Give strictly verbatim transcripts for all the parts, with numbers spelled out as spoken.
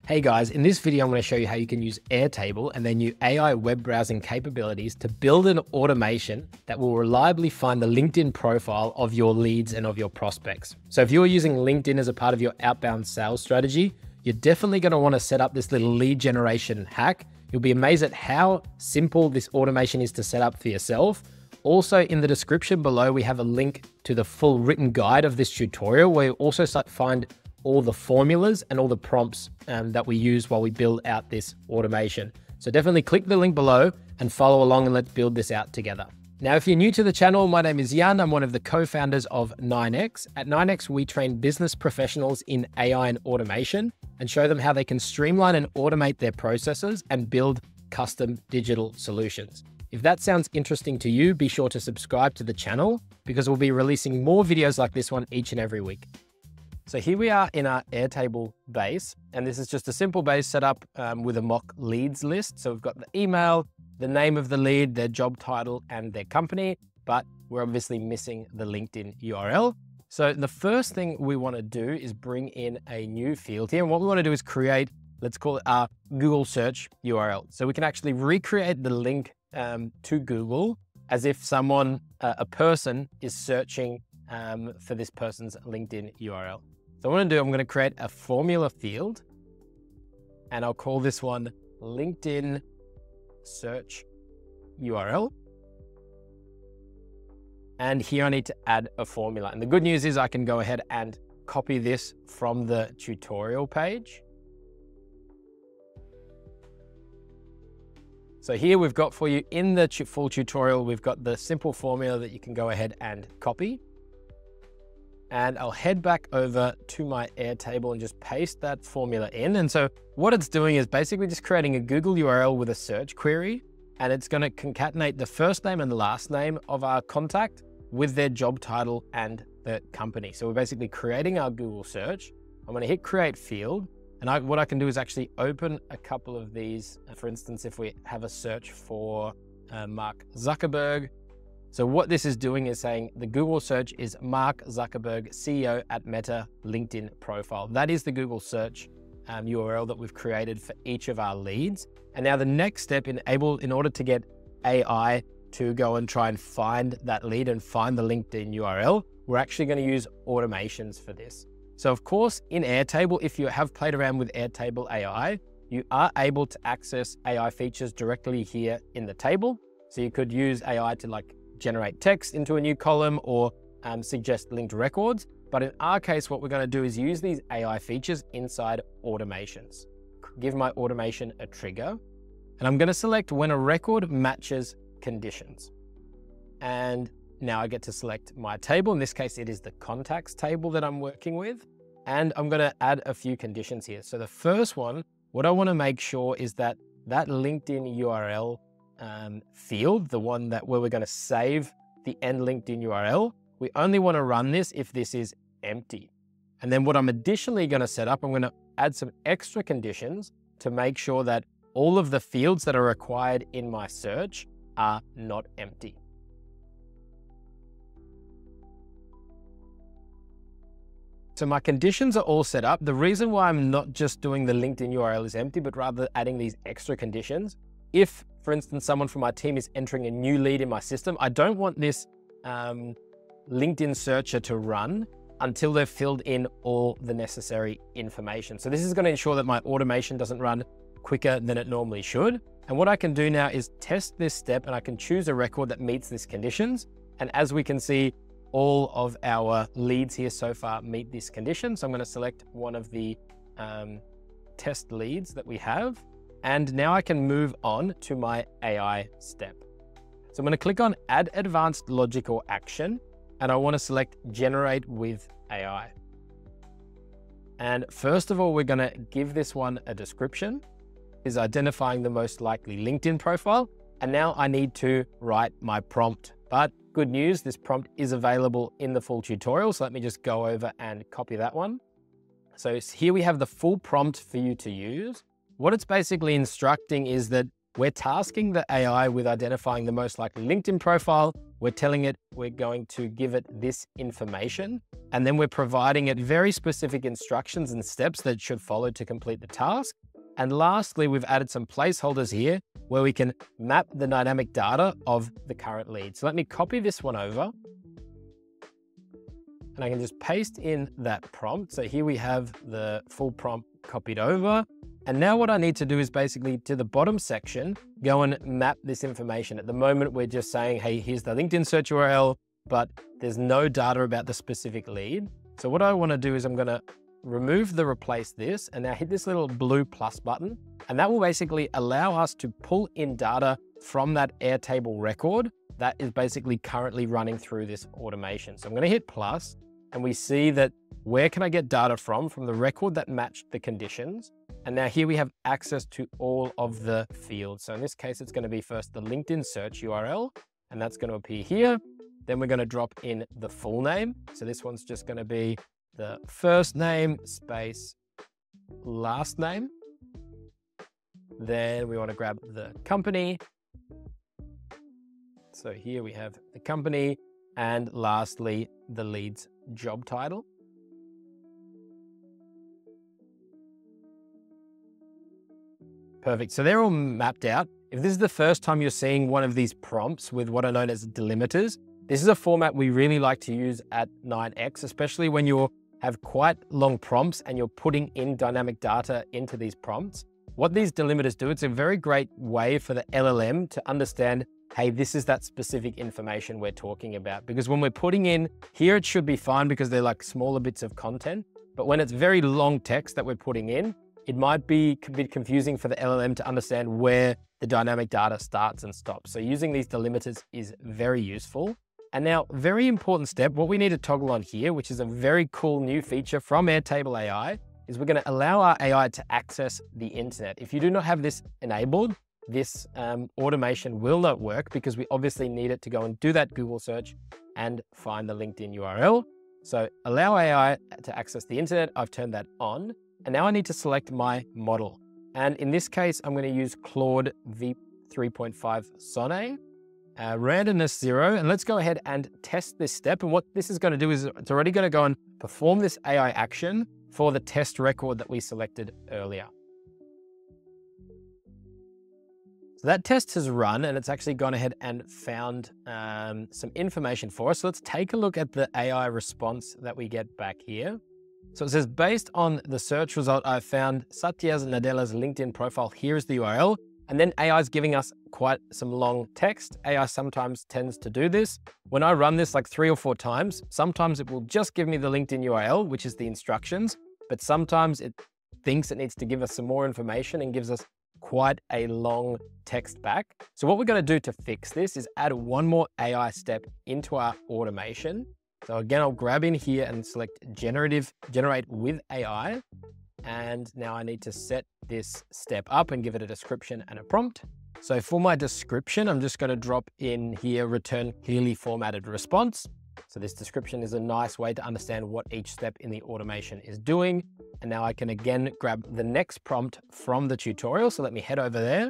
Hey guys, in this video, I'm going to show you how you can use Airtable and their new A I web browsing capabilities to build an automation that will reliably find the LinkedIn profile of your leads and of your prospects. So if you're using LinkedIn as a part of your outbound sales strategy, you're definitely going to want to set up this little lead generation hack. You'll be amazed at how simple this automation is to set up for yourself. Also, in the description below, we have a link to the full written guide of this tutorial where you also find all the formulas and all the prompts um, that we use while we build out this automation. So definitely click the link below and follow along and let's build this out together. Now, if you're new to the channel, my name is Jan. I'm one of the co-founders of nine X. At nine X, we train business professionals in A I and automation and show them how they can streamline and automate their processes and build custom digital solutions. If that sounds interesting to you, be sure to subscribe to the channel because we'll be releasing more videos like this one each and every week. So here we are in our Airtable base, and this is just a simple base set up um, with a mock leads list. So we've got the email, the name of the lead, their job title, and their company, but we're obviously missing the LinkedIn U R L. So the first thing we want to do is bring in a new field here. And what we want to do is create, let's call it our Google search U R L. So we can actually recreate the link um, to Google as if someone, uh, a person is searching um, for this person's LinkedIn U R L. So what I'm going to do, I'm going to create a formula field and I'll call this one LinkedIn search U R L. And here I need to add a formula. And the good news is I can go ahead and copy this from the tutorial page. So here we've got for you in the full tutorial, we've got the simple formula that you can go ahead and copy. And I'll head back over to my Airtable and just paste that formula in. And so what it's doing is basically just creating a Google U R L with a search query, and it's going to concatenate the first name and the last name of our contact with their job title and the company. So we're basically creating our Google search. I'm going to hit create field. And I, what I can do is actually open a couple of these. For instance, if we have a search for uh, Mark Zuckerberg. So what this is doing is saying the Google search is Mark Zuckerberg, C E O at Meta, LinkedIn profile. That is the Google search um, U R L that we've created for each of our leads. And now the next step in able, in order to get A I to go and try and find that lead and find the LinkedIn U R L, we're actually going to use automations for this. So of course, in Airtable, if you have played around with Airtable A I, you are able to access A I features directly here in the table. So you could use A I to like generate text into a new column or um, suggest linked records. But in our case, what we're going to do is use these A I features inside automations. Give my automation a trigger. And I'm going to select when a record matches conditions. And now I get to select my table. In this case, it is the contacts table that I'm working with. And I'm going to add a few conditions here. So the first one, what I want to make sure is that that LinkedIn U R L Um, field, the one that where we're going to save the end LinkedIn U R L, we only want to run this if this is empty. And then what I'm additionally going to set up, I'm going to add some extra conditions to make sure that all of the fields that are required in my search are not empty. So my conditions are all set up. The reason why I'm not just doing the LinkedIn U R L is empty, but rather adding these extra conditions. If, for instance, someone from my team is entering a new lead in my system, I don't want this um, LinkedIn searcher to run until they've filled in all the necessary information. So this is going to ensure that my automation doesn't run quicker than it normally should. And what I can do now is test this step, and I can choose a record that meets these conditions. And as we can see, all of our leads here so far meet this condition. So I'm going to select one of the um, test leads that we have. And now I can move on to my A I step. So I'm going to click on Add Advanced Logic or Action, and I want to select Generate with A I. And first of all, we're going to give this one a description, is identifying the most likely LinkedIn profile. And now I need to write my prompt. But good news, this prompt is available in the full tutorial. So let me just go over and copy that one. So here we have the full prompt for you to use. What it's basically instructing is that we're tasking the A I with identifying the most likely LinkedIn profile we're telling it we're going to give it this information, and then we're providing it very specific instructions and steps that it should follow to complete the task. And lastly, we've added some placeholders here where we can map the dynamic data of the current lead. So let me copy this one over, and I can just paste in that prompt. So here we have the full prompt copied over. And now what I need to do is basically to the bottom section, go and map this information. At the moment, we're just saying, hey, here's the LinkedIn search U R L, but there's no data about the specific lead. So what I want to do is I'm going to remove the replace this, and now hit this little blue plus button. And that will basically allow us to pull in data from that Airtable record that is basically currently running through this automation. So I'm going to hit plus, and we see that where can I get data from? From the record that matched the conditions. And now here we have access to all of the fields. So in this case, it's going to be first the LinkedIn search U R L, and that's going to appear here. Then we're going to drop in the full name. So this one's just going to be the first name space last name. Then we want to grab the company. So here we have the company, and lastly, the lead's job title. Perfect. So they're all mapped out. If this is the first time you're seeing one of these prompts with what are known as delimiters, this is a format we really like to use at nine X, especially when you have quite long prompts and you're putting in dynamic data into these prompts. What these delimiters do, it's a very great way for the L L M to understand, hey, this is that specific information we're talking about. Because when we're putting in here, it should be fine because they're like smaller bits of content. But when it's very long text that we're putting in, it might be a bit confusing for the L L M to understand where the dynamic data starts and stops. So using these delimiters is very useful. And now, very important step, what we need to toggle on here, which is a very cool new feature from Airtable A I, is we're going to allow our A I to access the internet. If you do not have this enabled, this um, automation will not work because we obviously need it to go and do that Google search and find the LinkedIn U R L. So allow A I to access the internet. I've turned that on. And now I need to select my model. And in this case, I'm going to use Claude v three point five Sonnet, uh, randomness zero. And let's go ahead and test this step. And what this is going to do is it's already going to go and perform this A I action for the test record that we selected earlier. So that test has run, and it's actually gone ahead and found um, some information for us. So let's take a look at the A I response that we get back here. So it says, based on the search result, I found Satya's Nadella's LinkedIn profile. Here is the U R L. And then A I is giving us quite some long text. A I sometimes tends to do this. When I run this like three or four times, sometimes it will just give me the LinkedIn U R L, which is the instructions, but sometimes it thinks it needs to give us some more information and gives us quite a long text back. So what we're going to do to fix this is add one more A I step into our automation. So again, I'll grab in here and select generative, generate with A I. And now I need to set this step up and give it a description and a prompt. So for my description, I'm just going to drop in here, return clearly formatted response. So this description is a nice way to understand what each step in the automation is doing. And now I can again grab the next prompt from the tutorial. So let me head over there.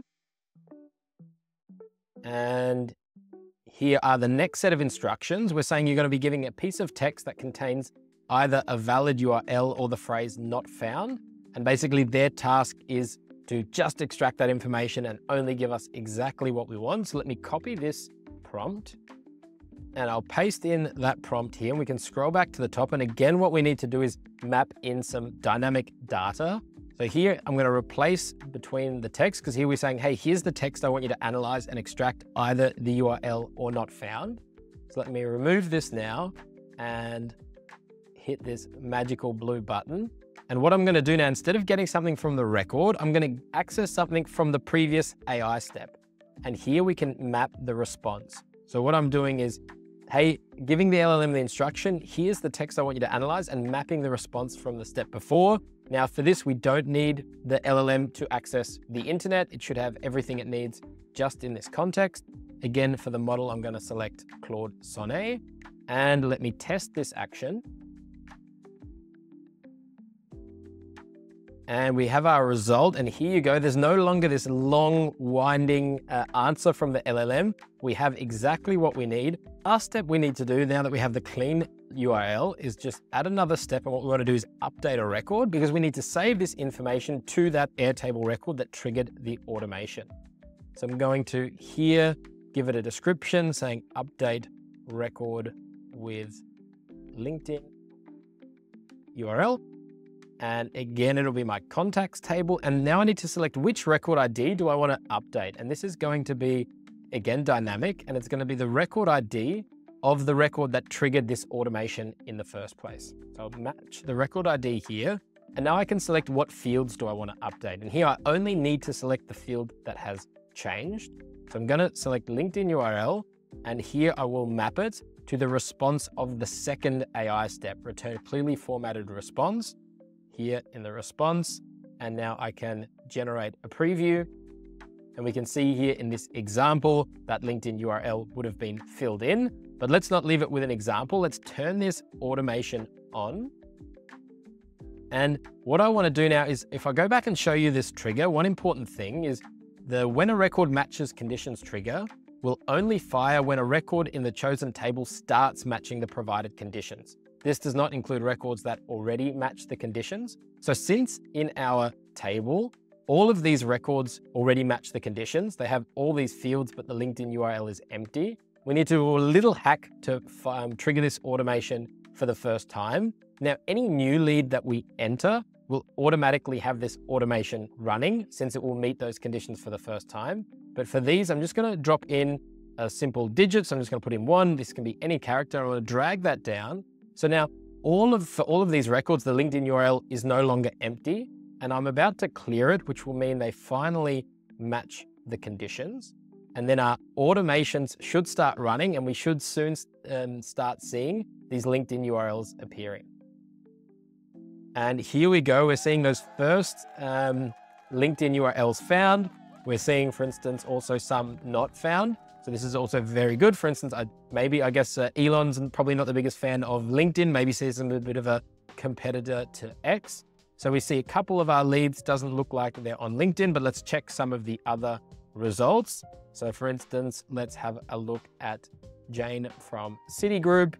And here are the next set of instructions. We're saying you're going to be giving a piece of text that contains either a valid U R L or the phrase not found. And basically their task is to just extract that information and only give us exactly what we want. So let me copy this prompt and I'll paste in that prompt here. And we can scroll back to the top. And again, what we need to do is map in some dynamic data. So here I'm going to replace between the text, because here we're saying, hey, here's the text I want you to analyze and extract either the U R L or not found. So let me remove this now and hit this magical blue button. And what I'm going to do now, instead of getting something from the record, I'm going to access something from the previous A I step. And here we can map the response. So what I'm doing is, hey, giving the L L M the instruction, here's the text I want you to analyze, and mapping the response from the step before. Now for this, we don't need the L L M to access the internet. It should have everything it needs just in this context. Again, for the model, I'm going to select Claude Sonnet and let me test this action. And we have our result, and here you go. There's no longer this long winding uh, answer from the L L M. We have exactly what we need. Our step we need to do now that we have the clean U R L is just add another step, and what we want to do is update a record because we need to save this information to that Airtable record that triggered the automation. So I'm going to here give it a description saying update record with LinkedIn U R L. And again, it'll be my contacts table. And now I need to select which record I D do I want to update. And this is going to be, again, dynamic, and it's going to be the record I D of the record that triggered this automation in the first place. So I'll match the record I D here. And now I can select what fields do I want to update. And here I only need to select the field that has changed. So I'm going to select LinkedIn U R L, and here I will map it to the response of the second A I step, return clearly formatted response. Here in the response, and now I can generate a preview, and we can see here in this example that LinkedIn U R L would have been filled in, but let's not leave it with an example. Let's turn this automation on. And what I want to do now is, if I go back and show you this trigger, one important thing is the when a record matches conditions trigger will only fire when a record in the chosen table starts matching the provided conditions. This does not include records that already match the conditions. So since in our table, all of these records already match the conditions, they have all these fields, but the LinkedIn U R L is empty, we need to do a little hack to um, trigger this automation for the first time. Now, any new lead that we enter will automatically have this automation running since it will meet those conditions for the first time. But for these, I'm just gonna drop in a simple digit. So I'm just gonna put in one, this can be any character. I'm gonna drag that down. So now all of, for all of these records, the LinkedIn U R L is no longer empty, and I'm about to clear it, which will mean they finally match the conditions. And then our automations should start running, and we should soon um, start seeing these LinkedIn U R Ls appearing. And here we go. We're seeing those first um, LinkedIn U R Ls found. We're seeing, for instance, also some not found. So this is also very good. For instance, I, maybe, I guess uh, Elon's probably not the biggest fan of LinkedIn, maybe sees them a bit of a competitor to X. So we see a couple of our leads, doesn't look like they're on LinkedIn, but let's check some of the other results. So for instance, let's have a look at Jane from Citigroup.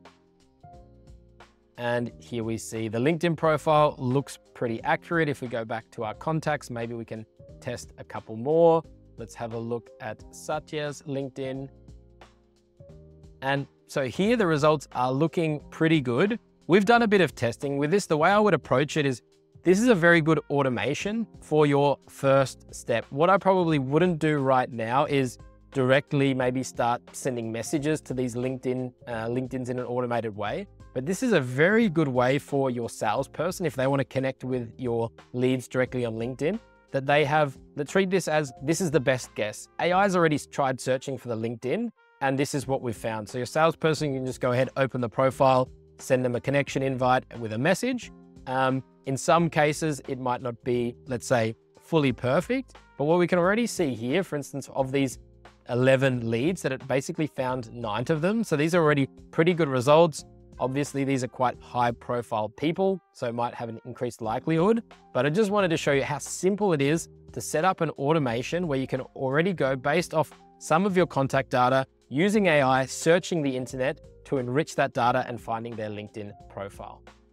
And here we see the LinkedIn profile looks pretty accurate. If we go back to our contacts, maybe we can test a couple more. Let's have a look at Satya's LinkedIn. And so here the results are looking pretty good. We've done a bit of testing with this. The way I would approach it is, this is a very good automation for your first step. What I probably wouldn't do right now is directly maybe start sending messages to these LinkedIn, uh, LinkedIns in an automated way. But this is a very good way for your salesperson, if they want to connect with your leads directly on LinkedIn, that they have, that treat this as, this is the best guess. A I's already tried searching for the LinkedIn, and this is what we've found. So your salesperson can just go ahead, open the profile, send them a connection invite with a message. Um, in some cases, it might not be, let's say, fully perfect, but what we can already see here, for instance, of these eleven leads, that it basically found nine of them. So these are already pretty good results. Obviously, these are quite high profile people, so it might have an increased likelihood, but I just wanted to show you how simple it is to set up an automation where you can already go based off some of your contact data, using A I, searching the internet to enrich that data and finding their LinkedIn profile.